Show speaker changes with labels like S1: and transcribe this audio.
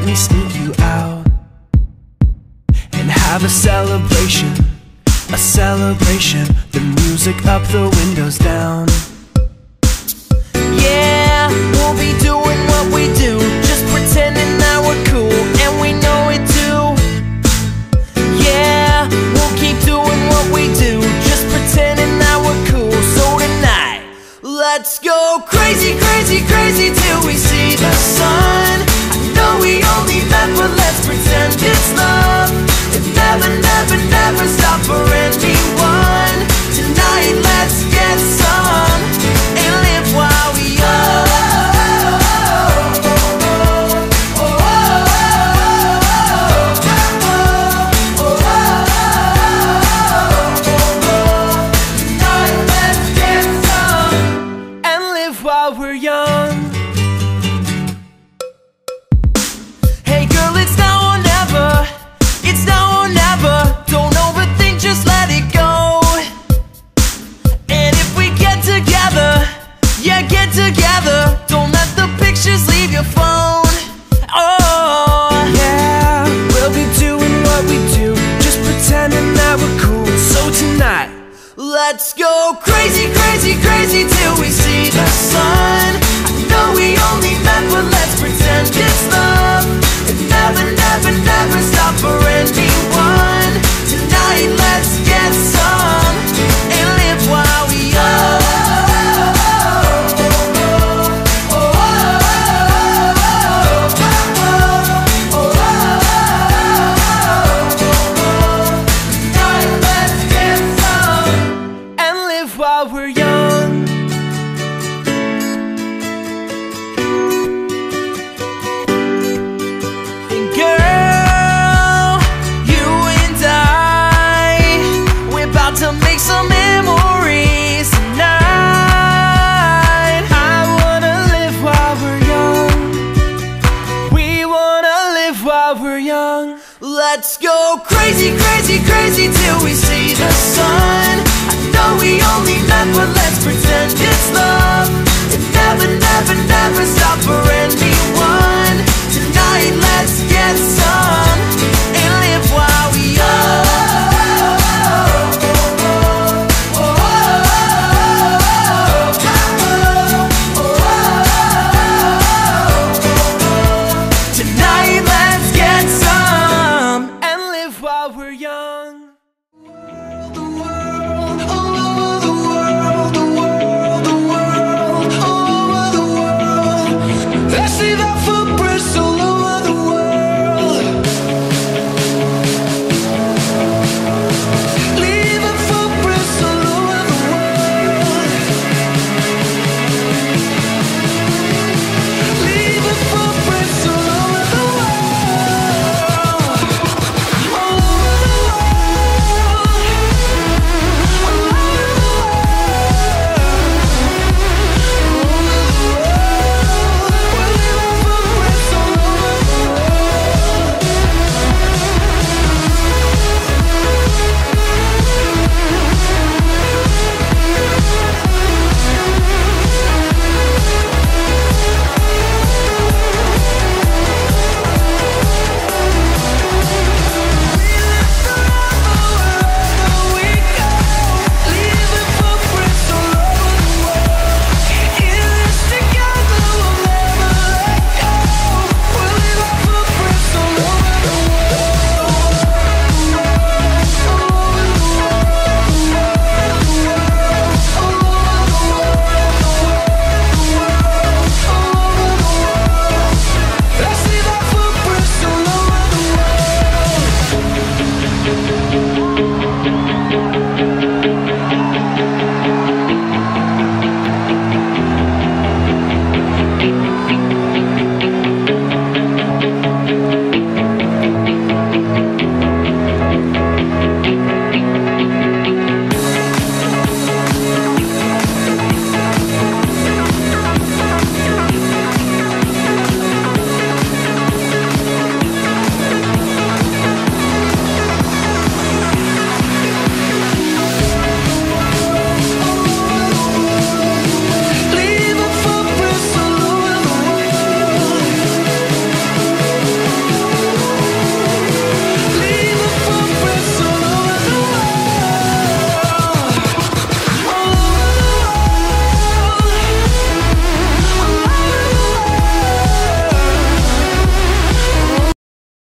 S1: me sneak you out and have a celebration, a celebration. The music up, the windows down. Yeah, we'll be doing what we do, just pretending that we're cool, and we know it too. Yeah, we'll keep doing what we do, just pretending that we're cool. So tonight, let's go crazy, crazy, crazy till we see the sun. I know we only met, but let's pretend it's love. It never, never, never stop for anyone. Tonight, let's get some and live while we are. We're young. Hey girl, it's now or never. It's now or never. Don't overthink, just let it go. And if we get together, yeah, get together. Don't let the pictures leave your phone. Oh, yeah, we'll be doing what we do, just pretending that we're cool. So tonight, let's go crazy, crazy, crazy till we see the sun. I know we only met, but let's pretend it's love. It never, never, never stop for anyone. Tonight, let's get some and live while we are. While we're young. And girl, you and I, we're about to make some memories tonight. I wanna live while we're young. We wanna live while we're young. Let's go crazy, crazy, crazy till we see the sun. No, we only met, but let's pretend it's love. It never, never, never stop for anyone.